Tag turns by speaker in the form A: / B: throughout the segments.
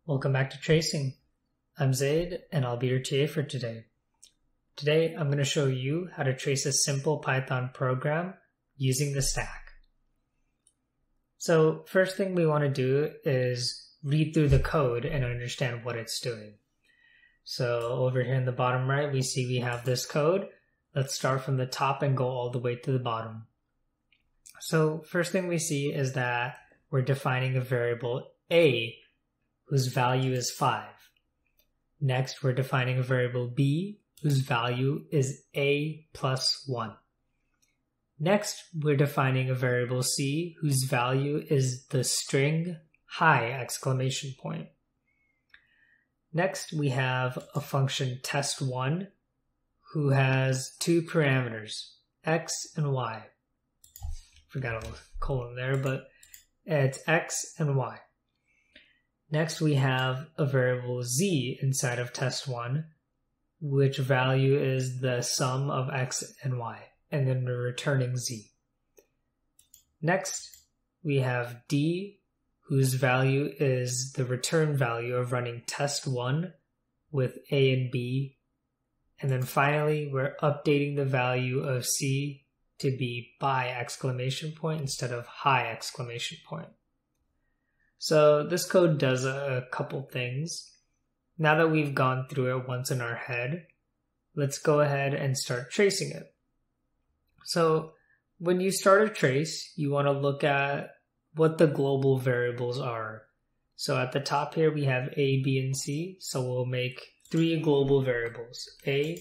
A: Welcome back to Tracing. I'm Zaid and I'll be your TA for today. Today I'm going to show you how to trace a simple Python program using the stack. So first thing we want to do is read through the code and understand what it's doing. So over here in the bottom right we see we have this code. Let's start from the top and go all the way to the bottom. So first thing we see is that we're defining a variable a whose value is 5. Next, we're defining a variable b whose value is a plus 1. Next, we're defining a variable c whose value is the string hi exclamation point. Next, we have a function test1 who has two parameters, x and y. Forgot a colon there, but it's x and y. Next, we have a variable z inside of test1, which value is the sum of x and y, and then we're returning z. Next, we have d, whose value is the return value of running test1 with a and b. And then finally, we're updating the value of c to be by exclamation point instead of hi exclamation point. So this code does a couple things. Now that we've gone through it once in our head, let's go ahead and start tracing it. So when you start a trace, you want to look at what the global variables are. So at the top here we have a, b, and c. So we'll make 3 global variables, a,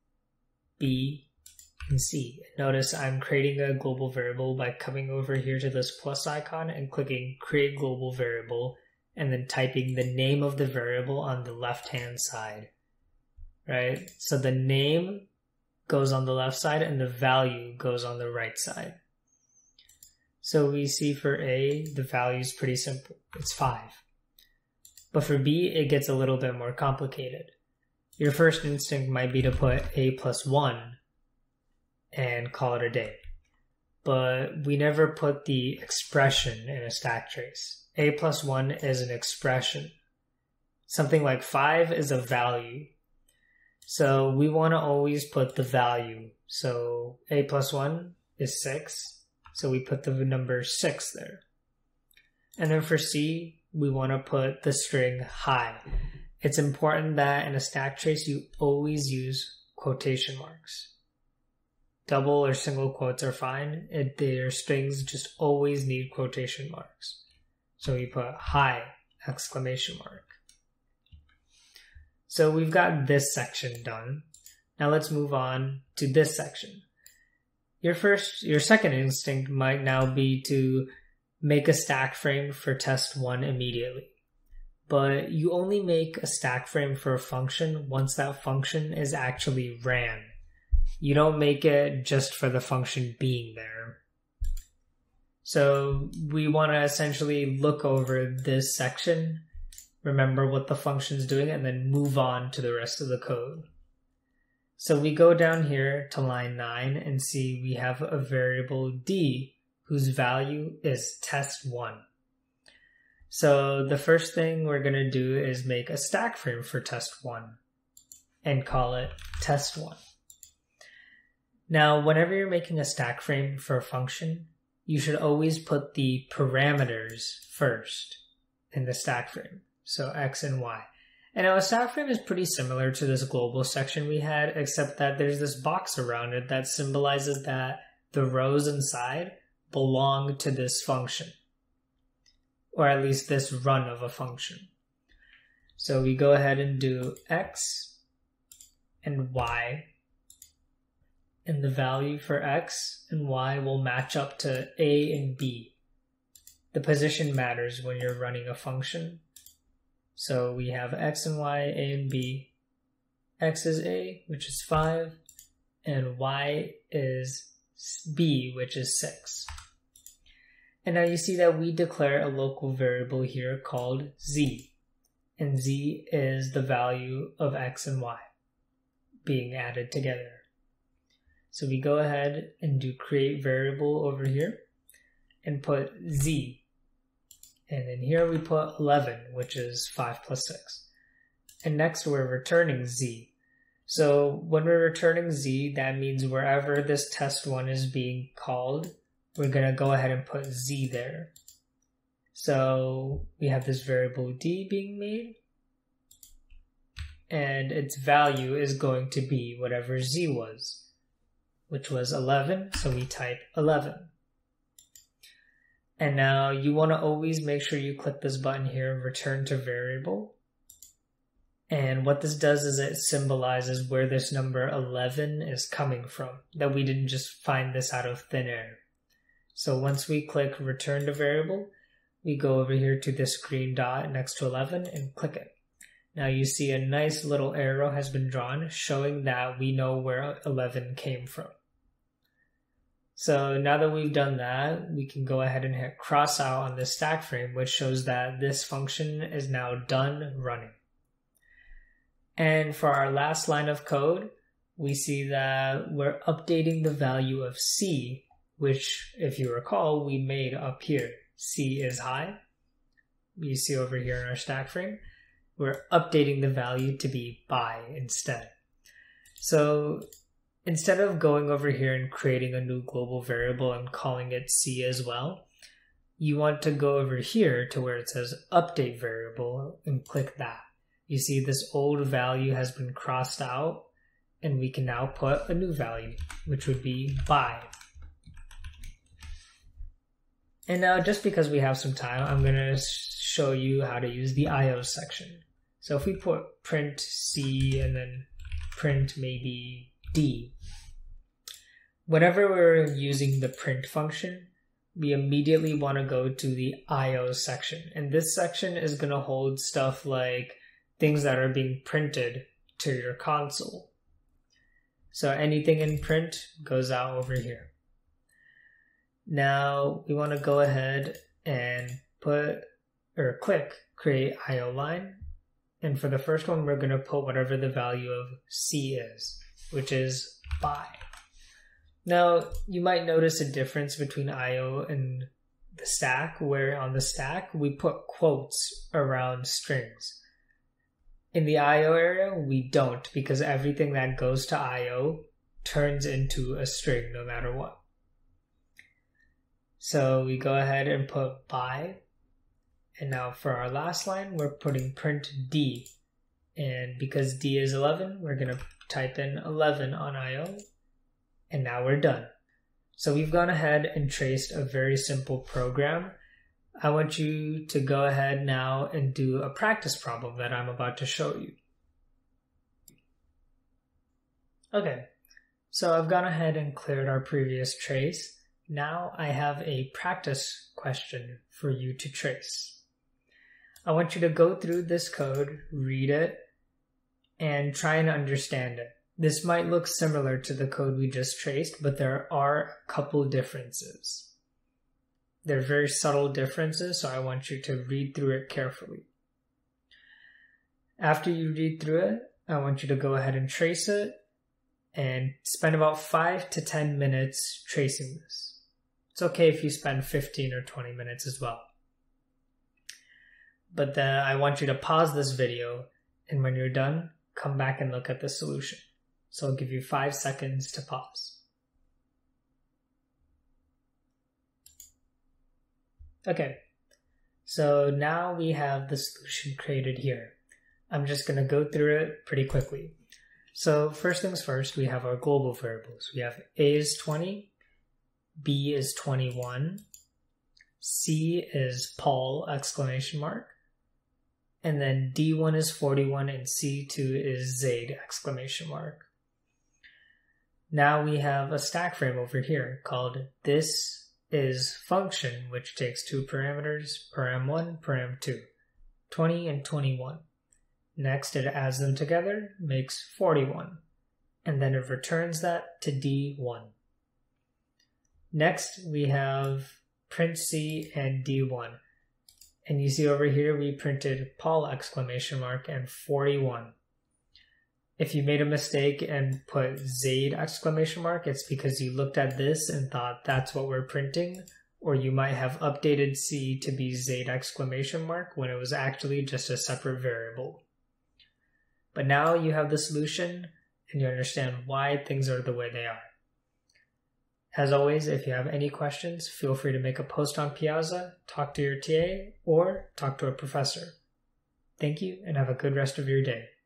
A: b, and c. Notice I'm creating a global variable by coming over here to this plus icon and clicking create global variable and then typing the name of the variable on the left hand side, right? So the name goes on the left side and the value goes on the right side. So we see for a, the value is pretty simple, it's 5. But for b, it gets a little bit more complicated. Your first instinct might be to put a plus 1 and call it a day. But we never put the expression in a stack trace. A plus 1 is an expression. Something like 5 is a value. So we want to always put the value. So a plus 1 is 6. So we put the number 6 there. And then for C, we want to put the string hi. It's important that in a stack trace you always use quotation marks. Double or single quotes are fine. Their strings just always need quotation marks. So we put hi exclamation mark. So we've got this section done. Now let's move on to this section. Your second instinct might now be to make a stack frame for test1 immediately. But you only make a stack frame for a function once that function is actually ran. You don't make it just for the function being there. So we want to essentially look over this section, remember what the function's doing, and then move on to the rest of the code. So we go down here to line 9 and see we have a variable d whose value is test1. So the first thing we're going to do is make a stack frame for test1 and call it test1. Now, whenever you're making a stack frame for a function, you should always put the parameters first in the stack frame, so x and y. And now a stack frame is pretty similar to this global section we had, except that there's this box around it that symbolizes that the rows inside belong to this function, or at least this run of a function. So we go ahead and do x and y. And the value for x and y will match up to a and b. The position matters when you're running a function. So we have x and y, a and b. X is a, which is 5, and y is b, which is 6. And now you see that we declare a local variable here called z. And z is the value of x and y being added together. So we go ahead and do create variable over here and put z And in here we put 11, which is 5 plus 6. And next we're returning z. So when we're returning z, that means wherever this test1 is being called, we're going to go ahead and put z there. So we have this variable d being made, and its value is going to be whatever z was, which was 11, so we type 11. And now you want to always make sure you click this button here, return to variable. And what this does is it symbolizes where this number 11 is coming from, that we didn't just find this out of thin air. So once we click return to variable, we go over here to this green dot next to 11 and click it. Now you see a nice little arrow has been drawn showing that we know where 11 came from. So now that we've done that, we can go ahead and hit cross out on this stack frame, which shows that this function is now done running. And for our last line of code, we see that we're updating the value of c, which, if you recall, we made up here. C is high. You see over here in our stack frame, we're updating the value to be by instead. So instead of going over here and creating a new global variable and calling it c as well, you want to go over here to where it says update variable and click that. You see this old value has been crossed out, and we can now put a new value, which would be by. And now, just because we have some time, I'm going to show you how to use the IO section. So if we put print C and then print maybe D, whenever we're using the print function, we immediately want to go to the IO section. And this section is going to hold stuff like things that are being printed to your console. So anything in print goes out over here. Now we want to go ahead and click create IO line. And for the first one, we're going to put whatever the value of C is, which is by. Now you might notice a difference between IO and the stack, where on the stack we put quotes around strings. In the IO area, we don't, because everything that goes to IO turns into a string no matter what. So we go ahead and put by, and now for our last line, we're putting print D. And because D is 11, we're going to type in 11 on IO, and now we're done. So we've gone ahead and traced a very simple program. I want you to go ahead now and do a practice problem that I'm about to show you. Okay, so I've gone ahead and cleared our previous trace. Now I have a practice question for you to trace. I want you to go through this code, read it, and try and understand it. This might look similar to the code we just traced, but there are a couple differences. They're very subtle differences, so I want you to read through it carefully. After you read through it, I want you to go ahead and trace it and spend about 5 to 10 minutes tracing this. It's okay if you spend 15 or 20 minutes as well. But then I want you to pause this video, and when you're done, come back and look at the solution. So I'll give you 5 seconds to pause. Okay, so now we have the solution created here. I'm just going to go through it pretty quickly. So first things first, we have our global variables. We have A is 20, B is 21, C is Paul, exclamation mark, and then D1 is 41 and C2 is Zaid, exclamation mark. Now we have a stack frame over here called this is function, which takes 2 parameters, param1, param2, 20 and 21. Next, it adds them together, makes 41, and then it returns that to D1. Next, we have print C and D1. And you see over here, we printed Paul, exclamation mark, and 41. If you made a mistake and put Zaid, exclamation mark, it's because you looked at this and thought that's what we're printing, or you might have updated C to be Z exclamation mark when it was actually just a separate variable. But now you have the solution and you understand why things are the way they are. As always, if you have any questions, feel free to make a post on Piazza, talk to your TA, or talk to a professor. Thank you and have a good rest of your day.